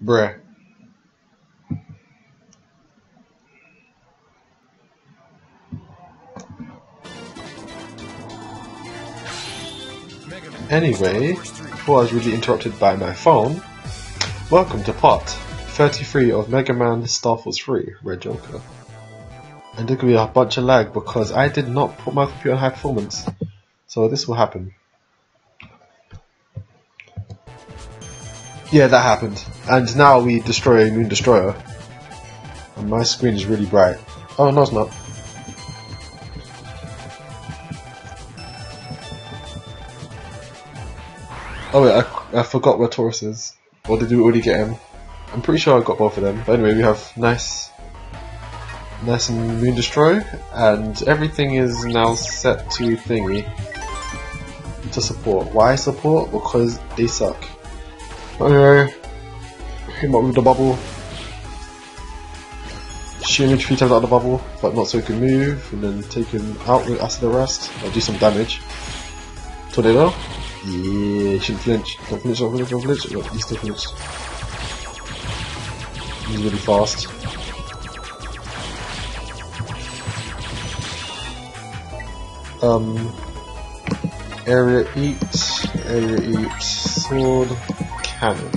Bruh. Anyway, before I was really interrupted by my phone, welcome to part 33 of Mega Man Star Force 3, Red Joker. And there's gonna be a bunch of lag because I did not put my computer on high performance. So this will happen. Yeah, that happened. And now we destroy Moon Destroyer. And my screen is really bright. Oh, no it's not. Oh wait, I forgot where Taurus is. Or did we already get him? I'm pretty sure I got both of them. But anyway, we have nice and Moon Destroy, and everything is now set to thingy. To support. Why support? Because they suck. Anyway, hit him up with the bubble. Shoot him 3 times out of the bubble, but not so he can move, and then take him out with Acid Arrest. I'll do some damage. Tornado? Yeah, shouldn't flinch. Don't flinch, don't flinch, don't flinch. Oh, he still flinched. He's really fast. Area eat, sword, cannon.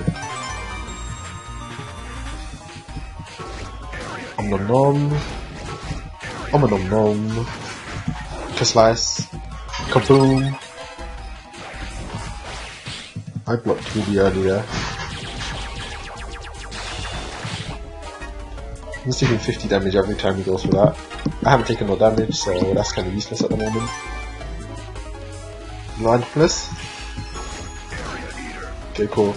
Nom nom. Nom nom. Slice. Kaboom. I blocked 2D earlier. He's taking 50 damage every time he goes for that. I haven't taken no damage, so that's kind of useless at the moment. Blind plus. Okay, cool.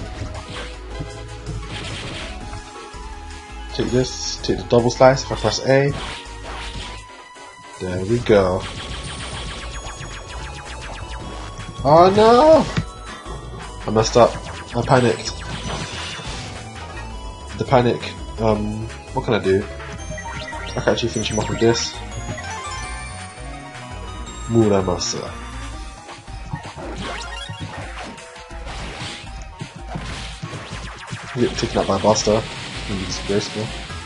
Take this, take the double slice if I press A. There we go. Oh no! I messed up. I panicked. The panic, what can I do? I can actually finish him off with this. Muramasa. Get taken out by Buster. Really disgraceful.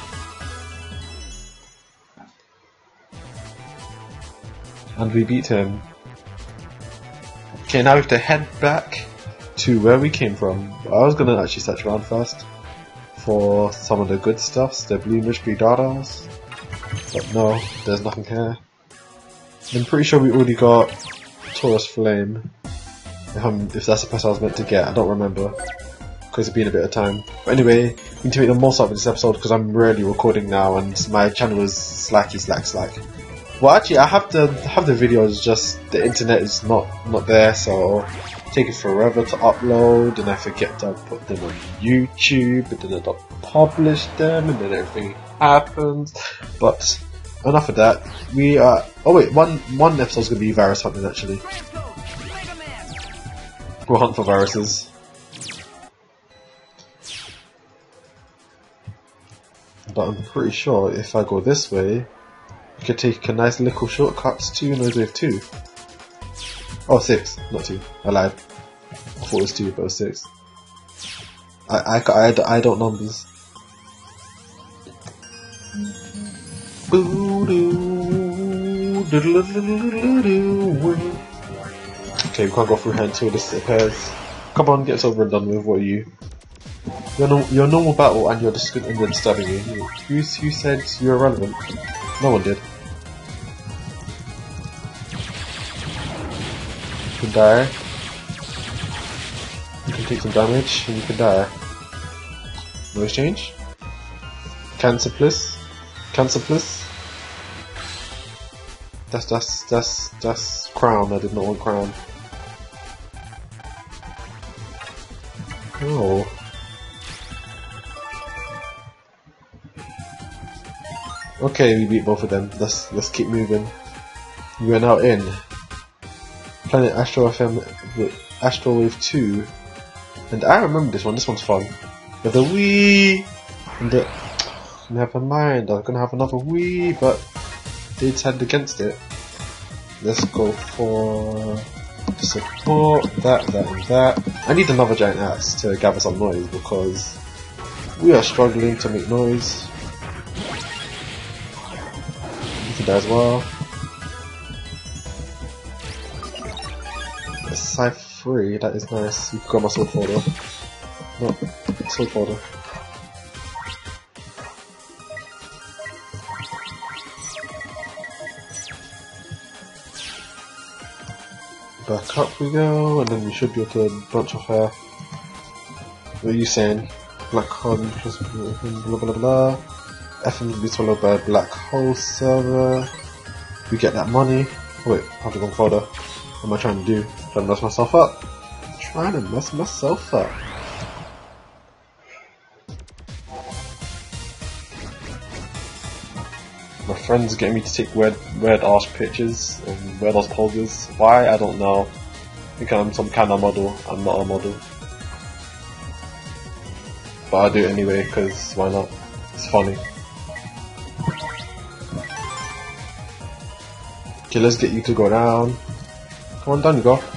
And we beat him. Okay, now we have to head back to where we came from. I was gonna actually search around first for some of the good stuffs, the Bluish Bridadas, but no, there's nothing here. I'm pretty sure we already got Taurus Flame, if that's the person I was meant to get, I don't remember, because it's been a bit of time. But anyway, we need to make the most out of this episode because I'm rarely recording now and my channel is slack. Well actually I have the videos, just the internet is not there, so take it forever to upload, and I forget to put them on YouTube, and then I don't publish them, and then everything happens. But enough of that. We are. Oh wait, one episode's gonna be virus hunting actually. We'll hunt for viruses. But I'm pretty sure if I go this way, I could take a nice little shortcut to Nose Wave 2. Oh, 6, not 2. I lied. I thought it was 2, but it was 6. I don't numbers. Okay, we can't go through here until this appears. Come on, get us over and done with. What are you? Your normal battle and you're disturbing me. Who said you're irrelevant? No one did. You can die. You can take some damage and you can die. No exchange? Cancer plus? That's crown. I did not want crown. Oh. Okay, we beat both of them. Let's keep moving. We are now in Planet Astro FM with Astro Wave 2, and I remember this one. This one's fun. With the Wii and the. Never mind. I was gonna have another Wii, but they decided against it. Let's go for support that and that. I need another giant axe to gather some noise because We are struggling to make noise. You can die as well. A Scythe 3, that is nice. You got my sword folder. No, sword folder. Back up we go, and then we should be able to branch off here. What are you saying? Black hole plus blah blah blah. FM will be swallowed by a black hole server. We get that money. Wait, I have to go further. What am I trying to do? Trying to mess myself up? Trying to mess myself up. My friends getting me to take weird ass pictures and weird ass poses. Why? I don't know. I think I'm some kind of model. I'm not a model. But I do it anyway, because why not? It's funny. Okay, let's get you to go down. Come on, down you go.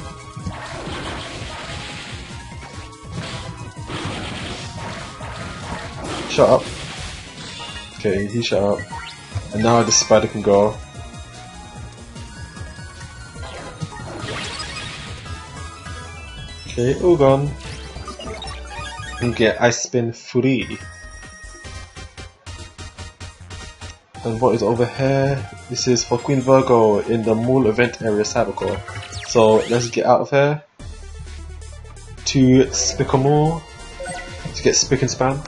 Shut up. Okay, he shut up. And now the spider can go. Okay, all gone. And get Ice Spin free. And what is over here? This is for Queen Virgo in the mall event area Cybercore. So let's get out of here to Spickamore to get Spick and Span.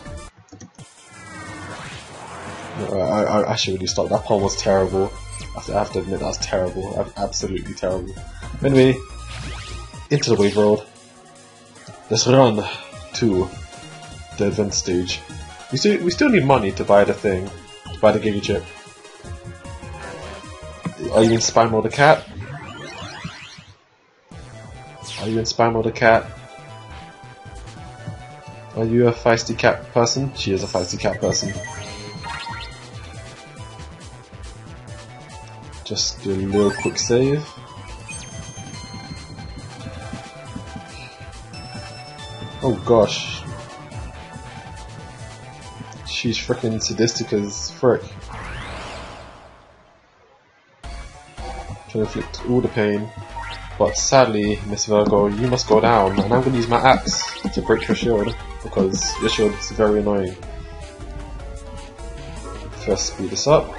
I should really stop. That poem was terrible. I have to admit that was terrible. Absolutely terrible. Anyway, into the wave road. Let's run to the event stage. We still need money to buy the thing, to buy the Giga Chip. Are you in Spy Mode the cat? Are you in Spy Mode the cat? Are you a feisty cat person? She is a feisty cat person. Just do a little quick save. Oh gosh. She's freaking sadistic as frick. Trying to inflict all the pain. But sadly, Miss Virgo, you must go down, and I'm going to use my axe to break your shield, because your shield is very annoying. First speed this up.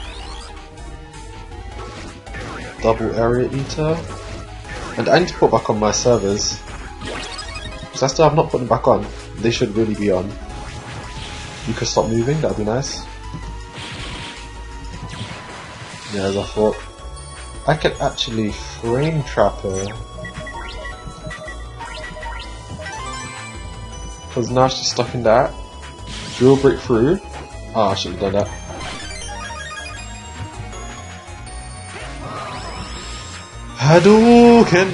Double area eater. And I need to put back on my servers, because I still have not put them back on. They should really be on. You could stop moving, that would be nice. Yeah, as I thought. I could actually frame trap her, because now she's stuck in that. Drill break through. Ah, I should have done that. Hadouken!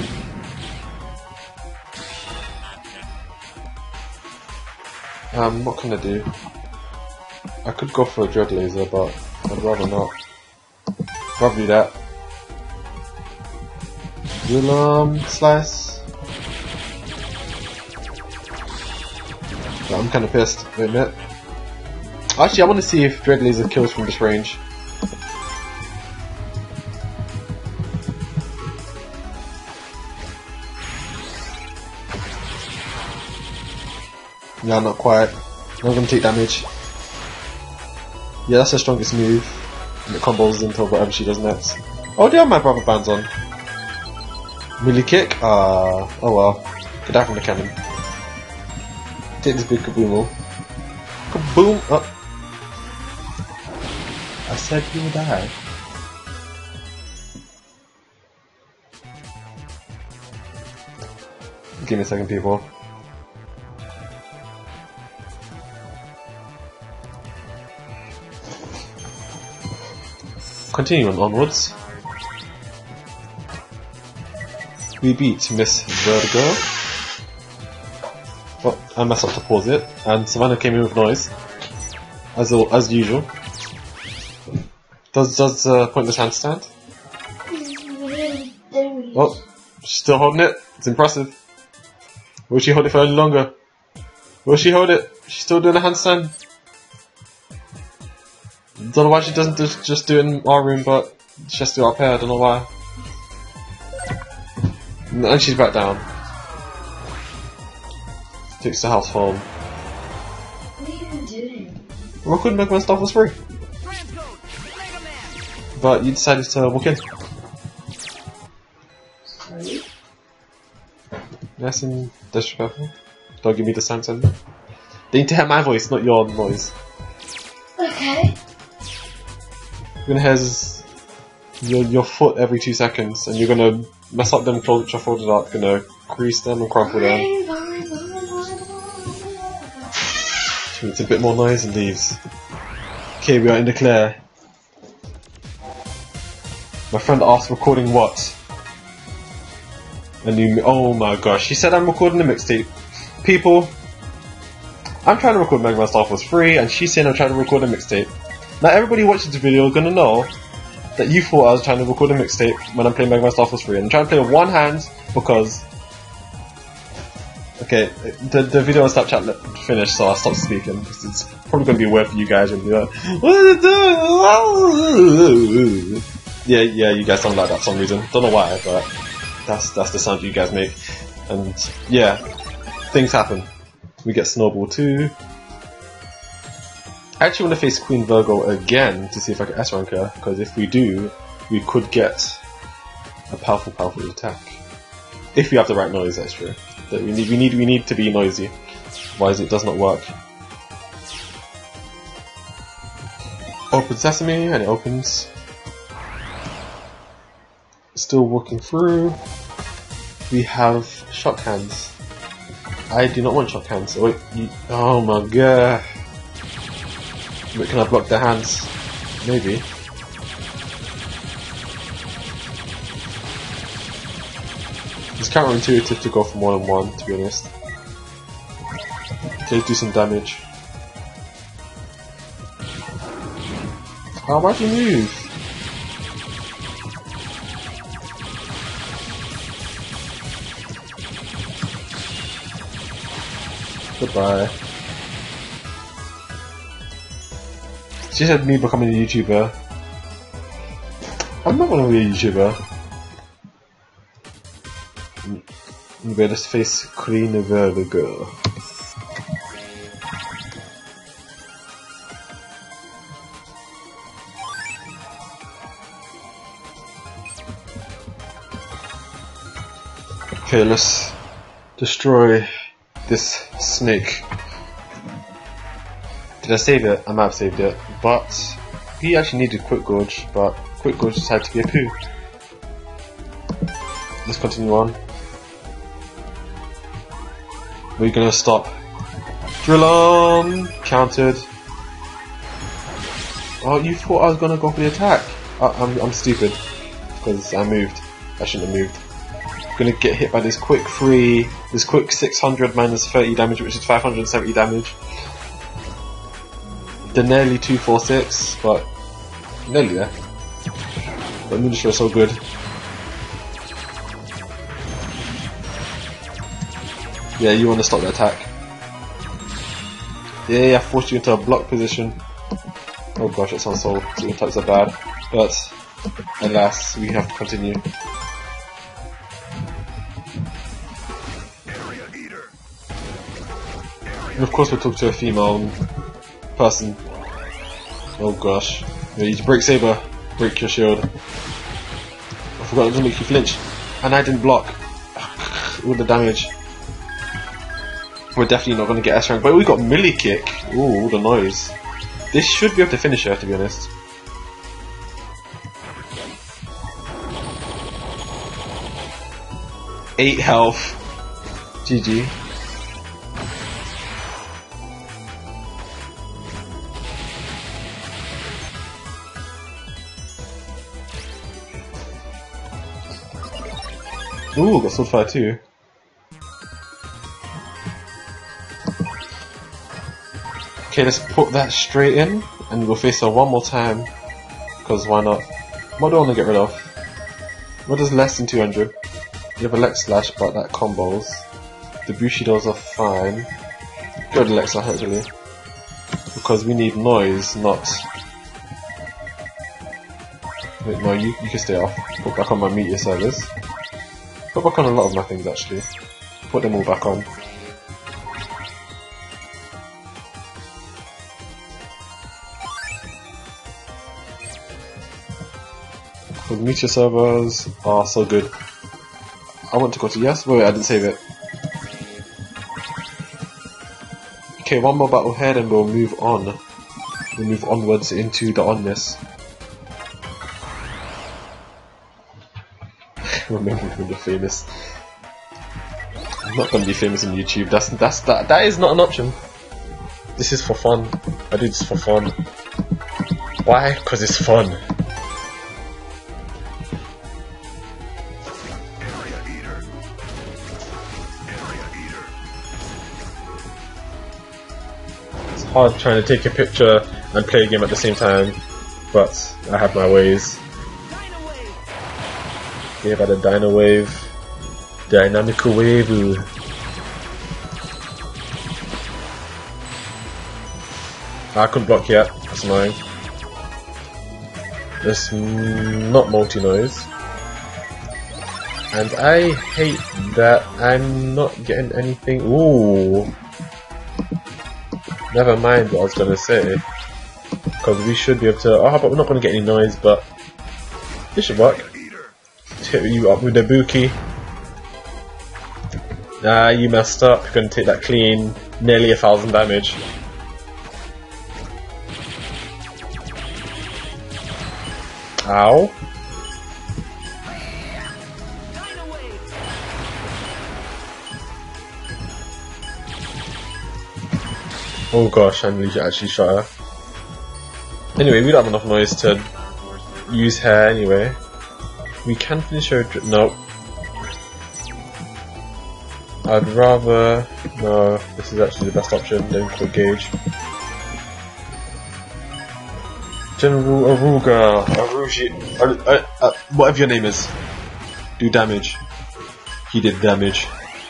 What can I do? I could go for a Dread Laser, but I'd rather not. Rather do that. Will slice. Yeah, I'm kind of pissed, I admit. Actually, I want to see if Dread Laser kills from this range. Yeah, not quite. I'm gonna take damage. Yeah, that's her strongest move. And it combos into whatever she does next. Oh, they have my brother bands on. Melee kick? Oh well. Get out from the cannon. Take this big kaboom. Kaboom! Oh. I said you would die. Give me a second, people. Continuing onwards. We beat Miss Virgo. Well, I messed up to pause it, and Savannah came in with noise, as usual. Does Pointless handstand? Oh, she's still holding it. It's impressive. Will she hold it for any longer? Will she hold it? She's still doing a handstand. Don't know why she doesn't just do it in our room, but she has to do it up here. I don't know why. And she's back down. Takes the house home. What are you doing? Recording Mega Man stuff was free. But you decided to walk in. Sorry? Yes, and disrespectful. Don't give me the sound sender. They need to hear my voice, not your noise. Okay. You're gonna hear your foot every 2 seconds, and you're gonna mess up them clothes which are folded up, gonna crease them and crumple them. It's a bit more noise and leaves. Okay, we are in the clear. My friend asked, recording what? Oh my gosh, she said I'm recording a mixtape. People, I'm trying to record Mega Man Star Force 3, and she's saying I'm trying to record a mixtape. Now everybody watching this video is gonna know that you thought I was trying to record a mixtape when I'm playing Mega Man Star Force 3. And I'm trying to play with one hand because... Okay, the video on Snapchat finished, so I stopped speaking. Because it's probably going to be weird for you guys and be like, what are you doing? Yeah, you guys sound like that for some reason. Don't know why, but that's the sound you guys make. And yeah, things happen. We get Snowball 2. I actually want to face Queen Virgo again to see if I can S-rank her, because if we do, we could get a powerful attack. If we have the right noise, that's true. That we need to be noisy, otherwise it does not work. Open Sesame, and it opens. Still walking through. We have shock hands. I do not want shock hands. Oh, wait, oh my god. Wait, can I block their hands? Maybe. It's counterintuitive to go for more than one, to be honest. Okay, do some damage. How about you move? Goodbye. She said me becoming a YouTuber. I'm not gonna be a YouTuber. You better face Queen Virgo. Okay, let's destroy this snake. Did I save it? I might have saved it, but he actually needed Quick Gorge, but Quick Gorge decided to be a poo. Let's continue on. We're gonna stop. Drill on! Countered. Oh, you thought I was gonna go for the attack? I'm stupid. Because I moved. I shouldn't have moved. Gonna get hit by this quick 600 minus 30 damage, which is 570 damage. The nearly 246, but nearly there. But Moonstra is so good. Yeah, you want to stop the attack. Yeah, I forced you into a block position. Oh gosh, that sounds so types are bad. But alas, we have to continue. And of course we'll talk to a female person. Oh gosh. Yeah, you break Saber, break your shield. I forgot it doesn't make you flinch. And I didn't block. All the damage. We're definitely not going to get S rank, but we got Millie Kick. Ooh, all the noise. This should be able to finish her, to be honest. Eight health. GG. Ooh, got Swordfire too. Okay, let's put that straight in, and we'll face her one more time, because why not? What do I want to get rid of? What does less than 200? You have a Leg Slash, but that combos. The Bushidos are fine. Good Alexa, actually. Because we need noise, not... Wait, no, you can stay off. Put back on my meteor service. Put back on a lot of my things, actually. Put them all back on. The meteor servers are so good. I want to go to yes. Wait, I didn't save it. Okay, one more battle here, and we'll move on. We'll move onwards into the onness. We're making people famous. I'm not gonna be famous on YouTube. That is not an option. This is for fun. I do this for fun. Why? Because it's fun. It's hard trying to take a picture and play a game at the same time, but I have my ways. Okay, by the Dino Wave. Dynamical Wave. I couldn't block yet, that's annoying. It's not multi-noise. And I hate that I'm not getting anything. Ooh. Never mind what I was gonna say. Because we should be able to. Oh, but we're not gonna get any noise, but this should work. Hit you up with the Buki. Nah, you messed up. You're gonna take that clean, nearly 1000 damage. Ow. Oh gosh, I nearly actually shot her. Anyway, we don't have enough noise to use her anyway. We can finish her. Nope. I'd rather. No, this is actually the best option than Quick Gauge. General Aruga. Whatever your name is. Do damage. He did damage.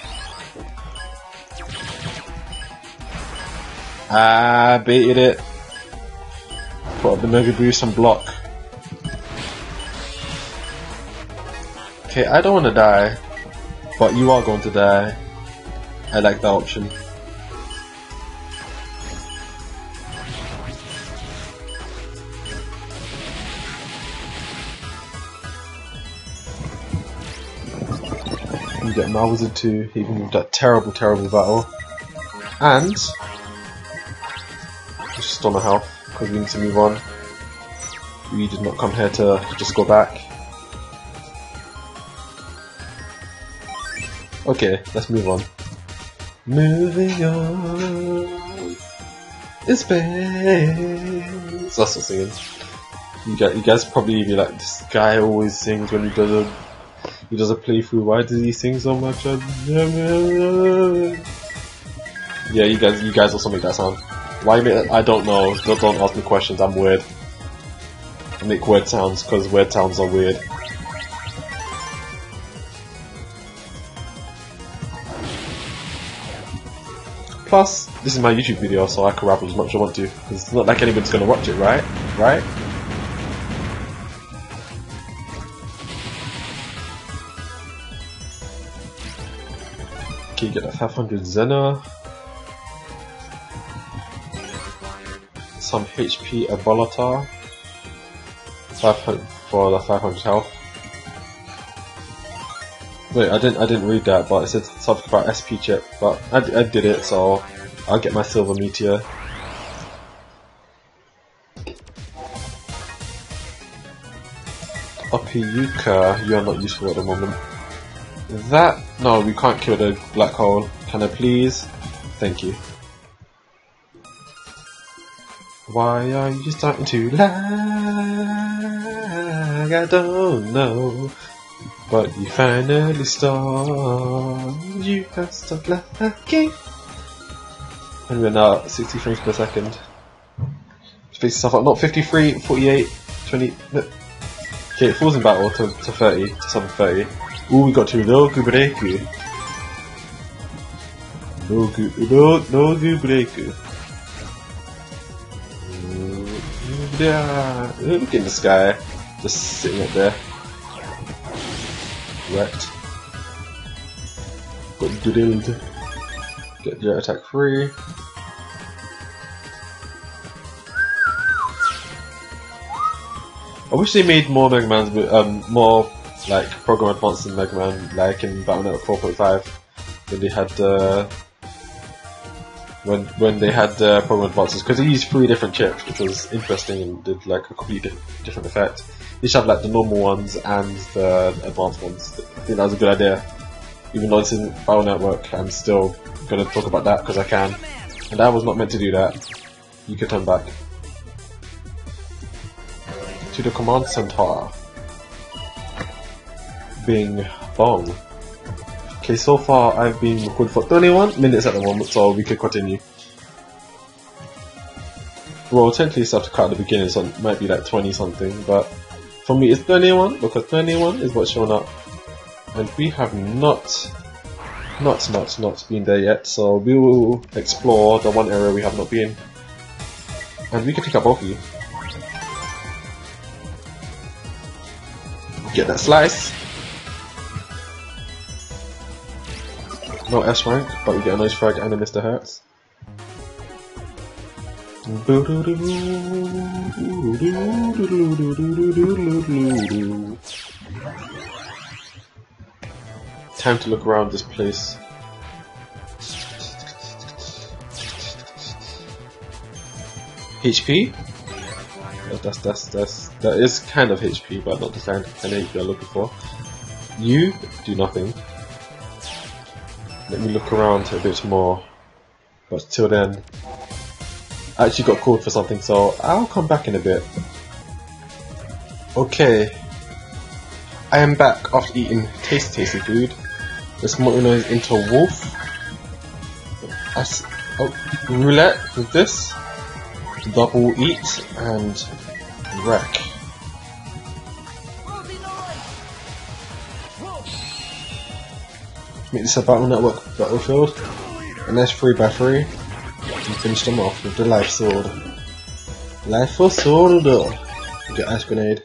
Ah, baited it. Put up the Mega Boost and block. Okay, I don't want to die, but you are going to die. I like that option. You get Malwizard 2, even with that terrible battle. And just on the health, because we need to move on. We did not come here to just go back. Okay, let's move on. Moving on in space. That's what singing. You guys probably be like, this guy always sings when he does a playthrough. Why does he sing so much? Yeah, you guys also make that sound. Why you make that? I don't know. Don't ask me questions. I'm weird. I make weird sounds because weird sounds are weird. Plus, this is my YouTube video, so I can rap as much as I want to. Because it's not like anybody's gonna watch it, right? Right? Okay, get that 500 Zena. Some HP Ebolatar. 500 for the 500 health. Wait, I didn't read that, but it said something about SP chip, but I did it, so I'll get my silver meteor. Ophiuka, you are not useful at the moment. No, we can't kill the black hole. Can I please? Thank you. Why are you starting to lag? I don't know. But you finally stopped. You have stopped lagging. And we're now at 60 frames per second. Space stuff up, not 53, 48, 20. No. Okay, it falls in battle to 30, to 730. Ooh, we got to Rogu Breaku. No goo breaker. Yeah, look in the sky, just sitting up there, wrecked. Got drilled. Get your attack free. I wish they made more Mega Mans, more like program advanced than Mega Man, like in Battle Network 4.5, when they had when they had program advances, because they used 3 different chips, which was interesting and did like a completely different effect. They should have like the normal ones and the advanced ones. I think that was a good idea. Even though it's in Battle Network, I'm still gonna talk about that because I can. And I was not meant to do that. You could turn back to the command center. Bing bong. Okay, so far I've been recording for 21 minutes at the moment, so we could continue. Well, technically it's have to cut at the beginning, so it might be like 20 something, but for me it's 21 because 21 is what's showing up. And we have not been there yet, so we will explore the one area we have not been. And we can take out both of you. Get that slice. No S rank, but we get a nice frag and a Mr. Hertz. Time to look around this place. HP? That is kind of HP, but not the kind of HP I'm looking for. You do nothing. Let me look around a bit more. But till then, I actually got called for something, so I'll come back in a bit. Okay. I am back after eating tasty food. This Motorino is into wolf. Roulette with this. Double eat and wreck. Make this a Battle Network battlefield. A nice 3x3. And finish them off with the Life Sword. Life for Sword. Get Ice Grenade.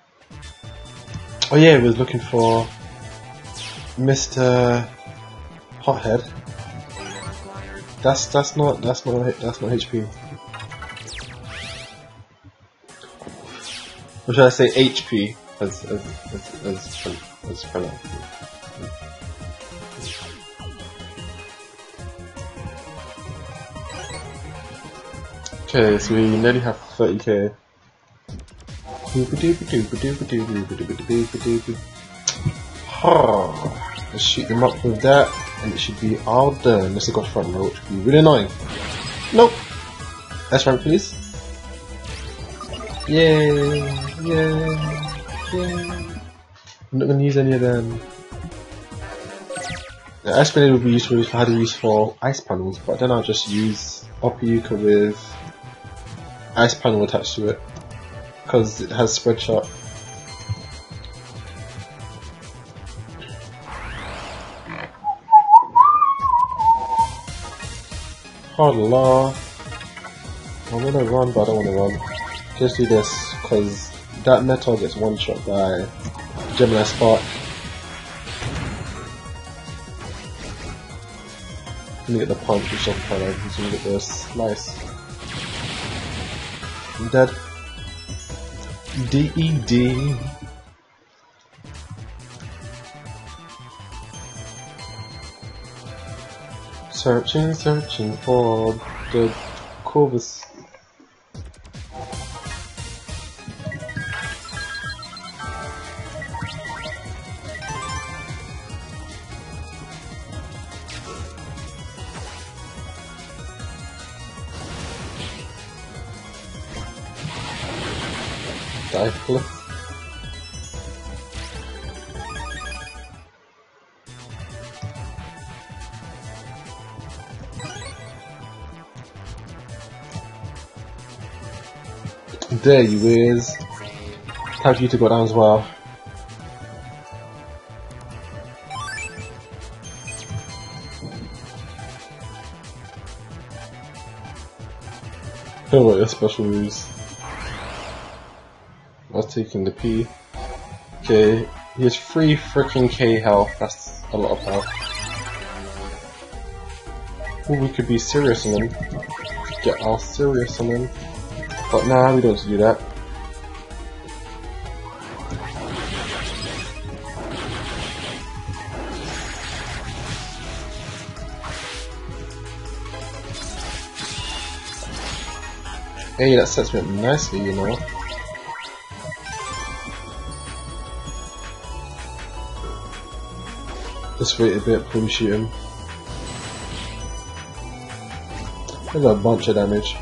Oh yeah, we was looking for Mr. Hothead. That's not HP. Or should I say HP as pronounced? Okay, so we nearly have 30k. Let's shoot them up with that, and it should be all done. Unless they got front row, which would be really annoying. Nope. S rank, please. Yay! Yay! Yay! I'm not gonna use any of them. The Ice Grenade would be useful if I had to use for ice panels, but then I'll just use Ophiuka with ice panel attached to it, because it has spread shot. Allah. I want to run, but I don't want to run. Just do this, because that metal gets one shot by Gemini Spark. Let me get the punch, which I'm kind of using to get the slice. I'm dead. DED. Searching for the Corvus. Dive. There you is. Time for you to go down as well. Feel about your special moves. I was taking the P. Okay, he has 3 freaking K health. That's a lot of health. Ooh, we could be serious on him. Get all serious on him. But nah, we don't have to do that. Hey, that sets me up nicely, you know. Just wait a bit before we shoot him. There's a bunch of damage.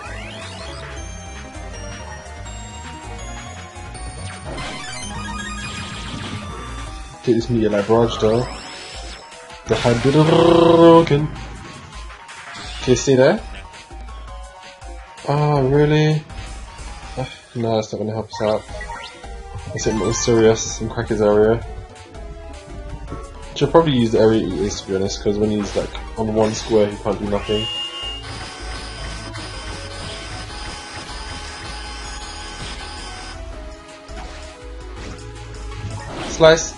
Take this meteor like barrage though. The Hadouken. Can you see there? Oh, really? No, that's not gonna help us out. Let's hit more serious and crack his area. Should probably use the area eaters to be honest, because when he's like on one square he can't do nothing. Slice!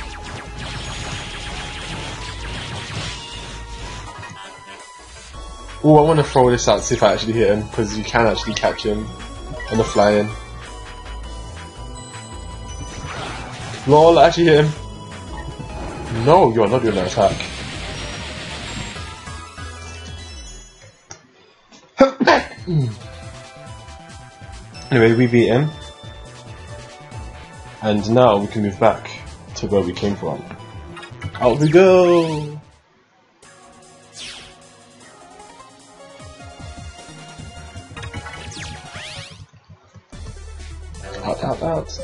Ooh, I want to throw this out to see if I actually hit him, because you can actually catch him on the fly-in. Lol, I actually hit him. No, you're not doing that attack. Anyway, we beat him. And now we can move back to where we came from. Out we go! Out.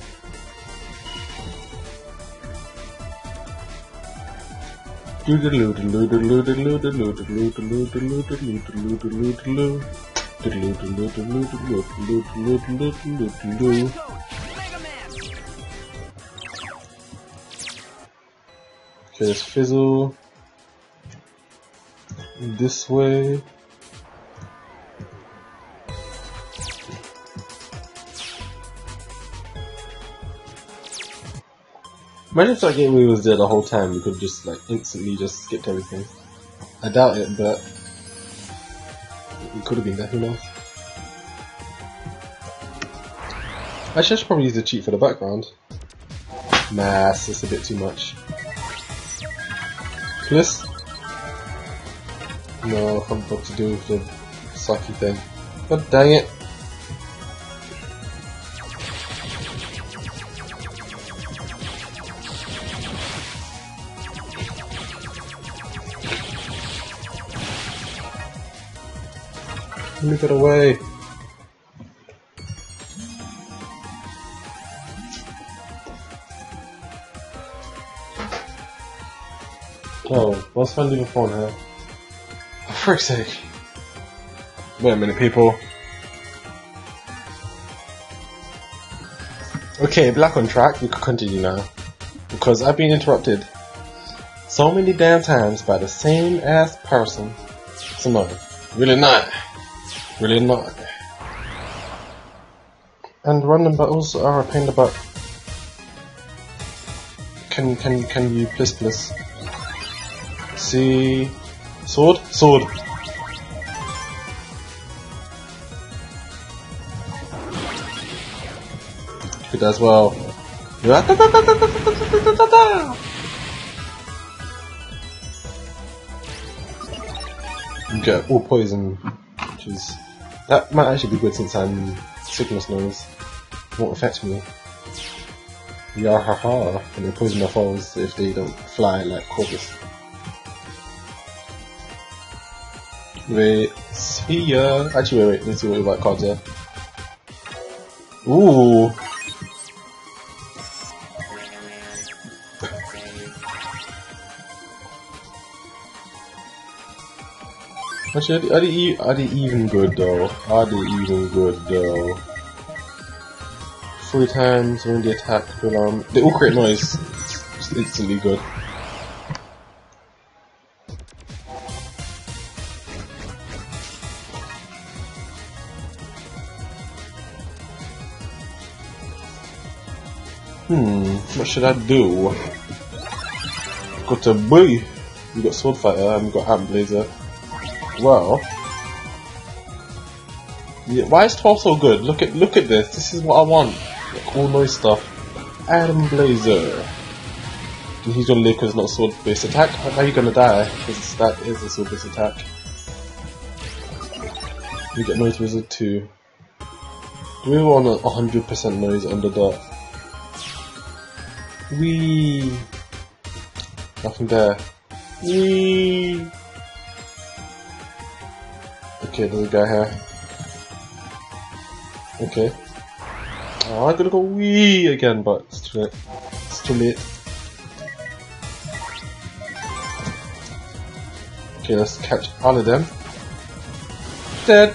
Okay, let's fizzle this way. Imagine if that gateway was there the whole time, we could just like instantly just skip everything. I doubt it, but it could have been there, who knows. Actually, I should probably use the cheat for the background. Nah, it's just a bit too much. Plus? No, I'm about to do with the sucky thing. God dang it! Move it away! Oh, what's fun doing phone here? For frick's sake! Wait a minute, people. Okay, Black on track, we can continue now. Because I've been interrupted so many damn times by the same ass person. So no, really not. Really not. And random battles are a pain in the butt. Can you please? See, sword. Good as well. You get all poison, which is that might actually be good since I'm sickness noise. Won't affect me. Yahaha, and they poison my foes if they don't fly like Corvus. Wait, see ya. Actually, wait, let's see what the white cards are. Ooh. Actually, are they even good though? 3 times when they attack, they all create noise. It's instantly good. What should I do? Got a boy. We got Sword Fighter and we got Ant Blazer. Well, yeah, why is 12 so good? Look at this. This is what I want. Like, all noise stuff. Ant Blazer. And he's gonna live because it's not a sword-based attack. How are you gonna die? Because that is a sword-based attack. We get Noise Wizard too. Do we want 100% noise under dot? Wee. Nothing there. Wee. Okay, there's a guy here. Okay. Oh, I'm gonna go wee again, but it's too late. It's too late. Okay, let's catch all of them. Dead.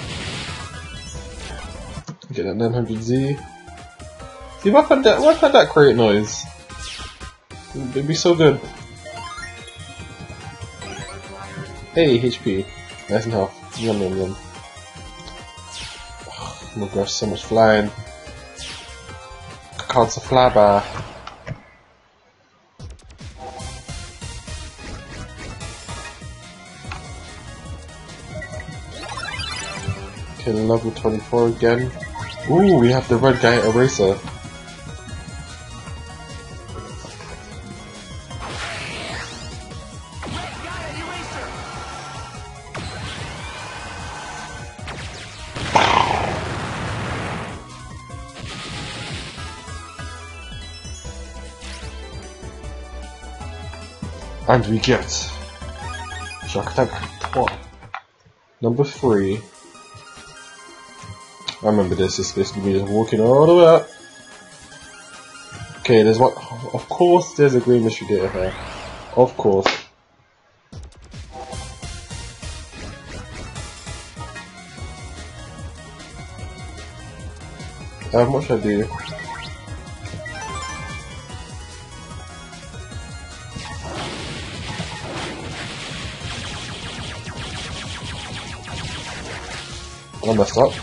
Get that 900Z. See, why can't that create noise? It'd be so good. Hey, HP. Nice and health. Yum yum yum. Oh my gosh, so much flying. Can't fly by. Okay, level 24 again. Ooh, we have the red guy eraser. And we get Shark Attack 3. Number 3. I remember this, it's basically me just walking all the way up. Okay, there's one. Of course, there's a green mystery data here. Of course. What should I do? I messed up.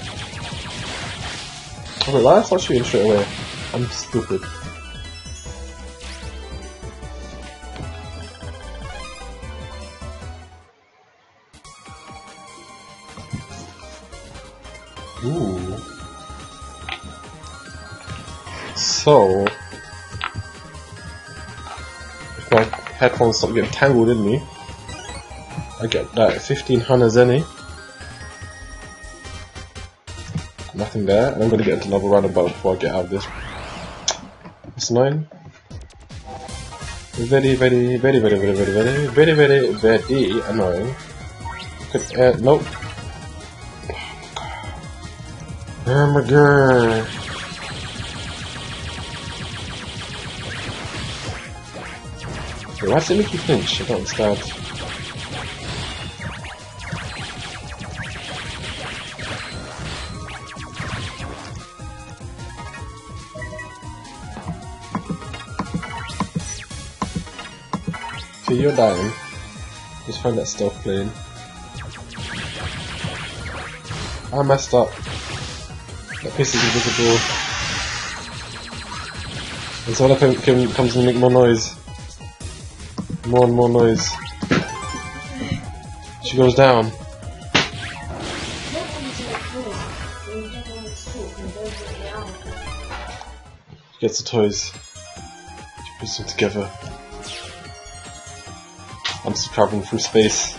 Oh wait, why did I start shooting straight away? I'm stupid. Ooh. So, if my headphones stop getting tangled in me, I get that 1500 Zenny. Nothing there, and I'm gonna get into another roundabout before I get out of this. It's 9. Very annoying. Nope. Oh my god. Why does it make you flinch? I don't understand. Okay, you're dying. Just find that stealth plane. I messed up. That piece is invisible. And so that comes and make more noise. More and more noise. She goes down. She gets the toys. She puts them together. I'm still traveling through space.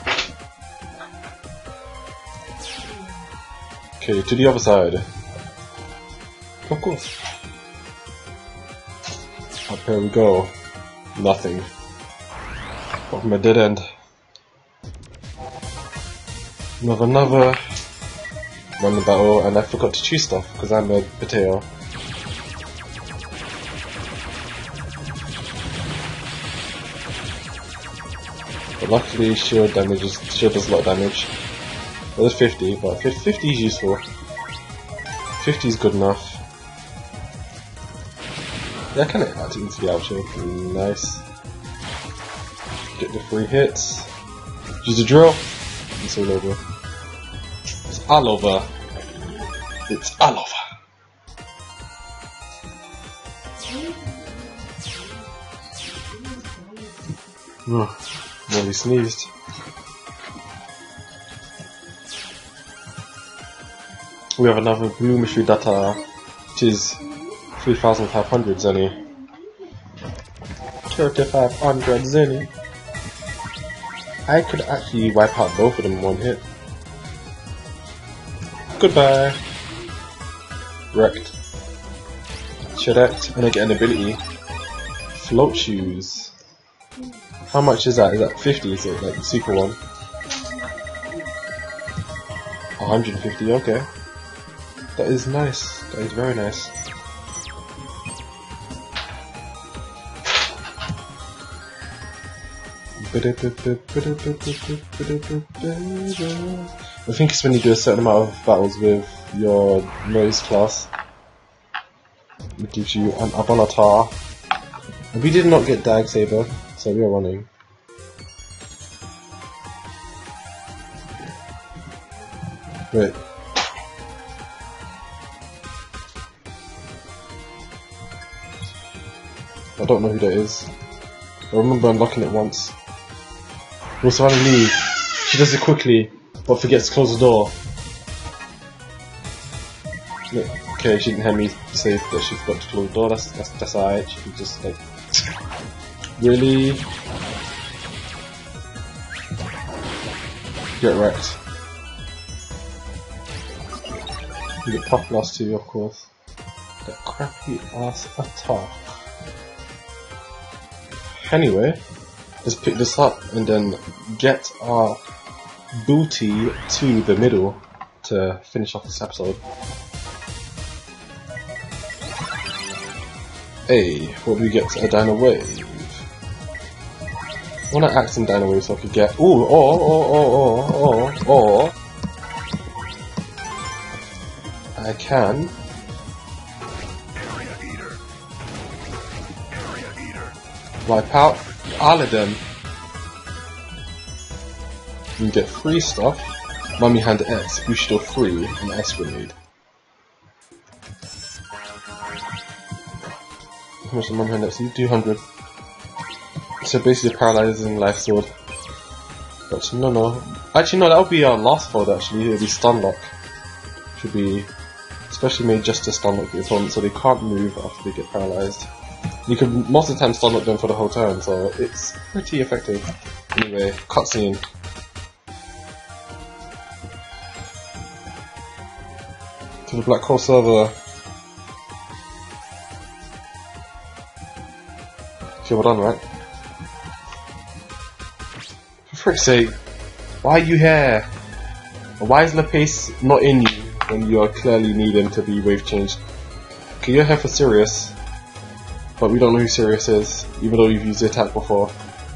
Okay, to the other side. Of course. Up here we go. Nothing. Apart from a dead end. Another run the battle, and I forgot to choose stuff because I'm a potato. But luckily shield does a lot of damage. Well, there's 50, but 50 is useful. 50 is good enough. Yeah, I can add it into the outro. Nice. Get the 3 hits. Use the drill. It's all over. It's all over. It's all over. Nearly sneezed. We have another blue mystery data, which is 3,500 zenny. 3,500 zenny. I could actually wipe out both of them in one hit. Goodbye. Wrecked. Shedect, and I get an ability. Float shoes. How much is that? Is that 50? Is it like the super one? 150, okay. That is nice. That is very nice. I think it's when you do a certain amount of battles with your noise class. It gives you an Abalatar. And we did not get Dag Saber, so we are running. Wait. I don't know who that is. I remember unlocking it once. We're also trying to leave. She does it quickly, but forgets to close the door. Okay, she didn't hear me say that she forgot to close the door. That's alright. She could just like really get wrecked. You get Puff Blast too, of course. That crappy ass attack. Anyway, let's pick this up and then get our booty to the middle to finish off this episode. Hey, what do we get? A Dino Wave. I want to act in Dino Wave so I could get. Ooh, or I can. Wipe out all of them. You get free stuff. Mummy Hand X, Bushido free, and Ice Grenade. How much did Mummy Hand X do? 200. So basically paralyzing life sword. But no. Actually no, that would be our last fold actually, it would be stun lock. Should be especially made just to stun lock the opponent so they can't move after they get paralyzed. You can most of the time stun lock them for the whole turn, so it's pretty effective. Anyway, cutscene. To the Black Hole server. Okay, we're done, right? For frick's sake, why are you here? Why is Lapace not in you when you clearly need him to be wave changed? Okay, you're here for Sirius. But we don't know who Sirius is, even though you've used the attack before.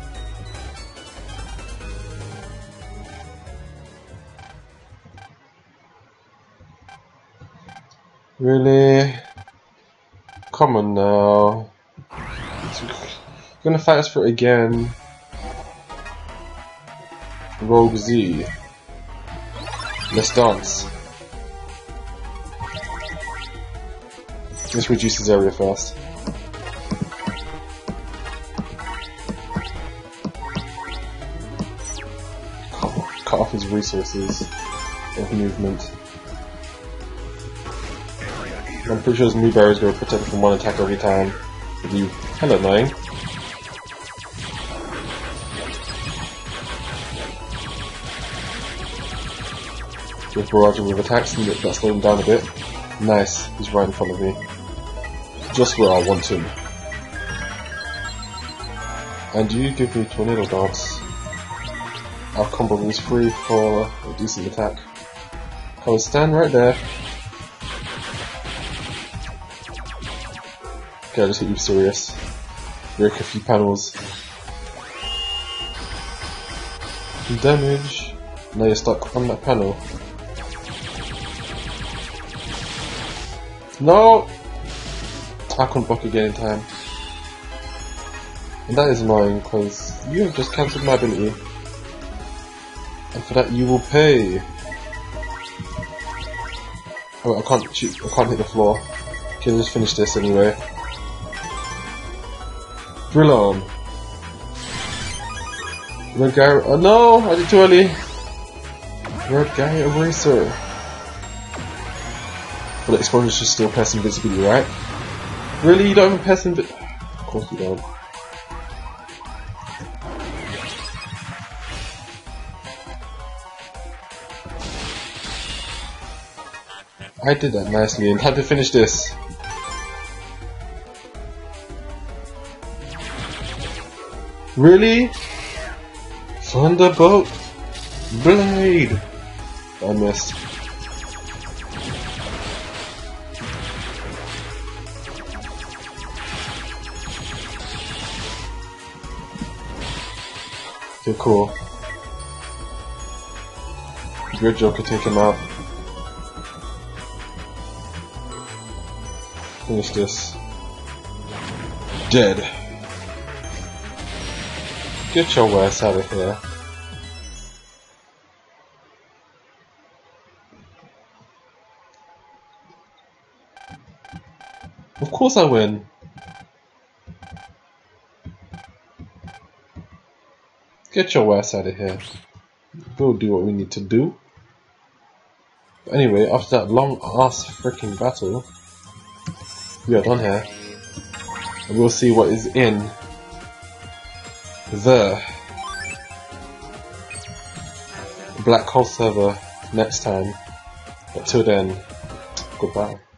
Really? Come on now. You're gonna fight us for it again. Rogue Z. Let's dance. Let's reduce his area first. Cut off his resources of movement. I'm pretty sure his Moo Barrier is going to protect him from one attack every time. With you hella annoying. With barraging with attacks, and that slowed him down a bit. Nice, he's right in front of me. Just where I want him. And you give me Tornado Dance. Our combo is free for a decent attack. I will stand right there. Okay, I just hit you serious. Break a few panels. Damage. Now you're stuck on that panel. No! I couldn't block again in time. And that is annoying because you have just cancelled my ability. And for that you will pay. Oh, I can't shoot, I can't hit the floor. Okay, let's finish this anyway. Drill on. Red guy. Oh no! I did too early. Red guy eraser. Well, the explosion should still press invisibility, right? Really? You don't even press invisibility? Of course you don't. I did that nicely, and time to finish this. Really? Thunderbolt Blade! I missed. Okay, cool. Good Joker, take him out. Finish this. Dead. Get your ass out of here. Of course I win. Get your ass out of here. We'll do what we need to do. But anyway, after that long ass freaking battle, we are done here. And we'll see what is in the Black Hole server next time. But till then, goodbye.